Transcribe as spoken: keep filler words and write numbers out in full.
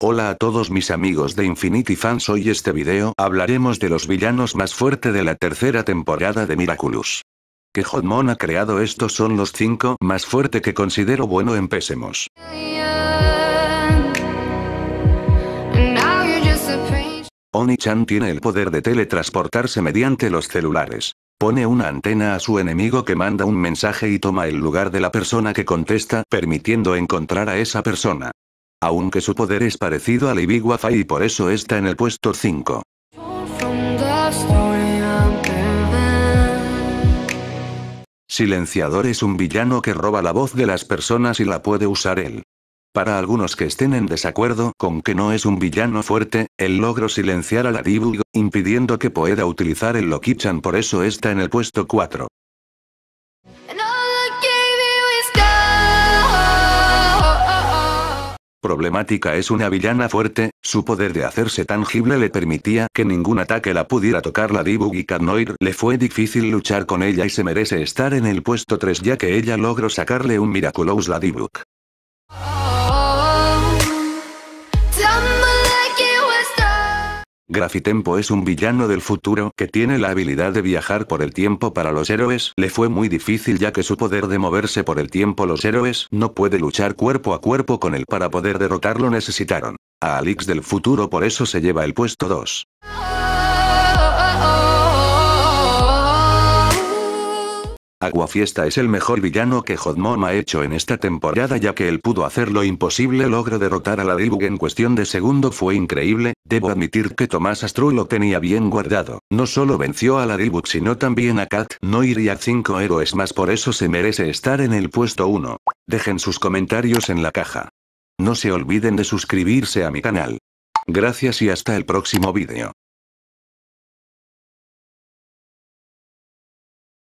Hola a todos mis amigos de Infinity Fans, hoy este video hablaremos de los villanos más fuertes de la tercera temporada de Miraculous. Que Hotmon ha creado. Estos son los cinco más fuertes que considero. Bueno, empecemos. Oni-chan tiene el poder de teletransportarse mediante los celulares. Pone una antena a su enemigo que manda un mensaje y toma el lugar de la persona que contesta, permitiendo encontrar a esa persona. Aunque su poder es parecido al Ibiwafai y por eso está en el puesto cinco. Silenciador es un villano que roba la voz de las personas y la puede usar él. Para algunos que estén en desacuerdo con que no es un villano fuerte, él logró silenciar a Ladybug, impidiendo que pueda utilizar el Loki-chan, por eso está en el puesto cuatro. Problemática es una villana fuerte, su poder de hacerse tangible le permitía que ningún ataque la pudiera tocar. Ladybug y Cat Noir le fue difícil luchar con ella y se merece estar en el puesto tres ya que ella logró sacarle un Miraculous Ladybug. Graffitempo es un villano del futuro que tiene la habilidad de viajar por el tiempo. Para los héroes le fue muy difícil ya que su poder de moverse por el tiempo, los héroes no pueden luchar cuerpo a cuerpo con él. Para poder derrotarlo necesitaron a Alix del futuro, por eso se lleva el puesto dos. Aguafiesta es el mejor villano que Hotmon ha hecho en esta temporada ya que él pudo hacer lo imposible, logró derrotar a Ladybug en cuestión de segundo. Fue increíble, debo admitir que Tomás Astru lo tenía bien guardado, no solo venció a Ladybug sino también a Cat Noir y a cinco héroes más, por eso se merece estar en el puesto uno. Dejen sus comentarios en la caja. No se olviden de suscribirse a mi canal. Gracias y hasta el próximo vídeo.